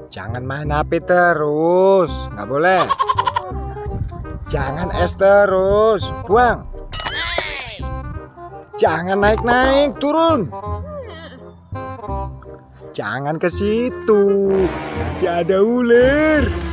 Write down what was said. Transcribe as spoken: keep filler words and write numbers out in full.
Jangan main H P terus, nggak boleh. Jangan es terus, buang. Jangan naik-naik, turun. Jangan ke situ, nanti ada ular.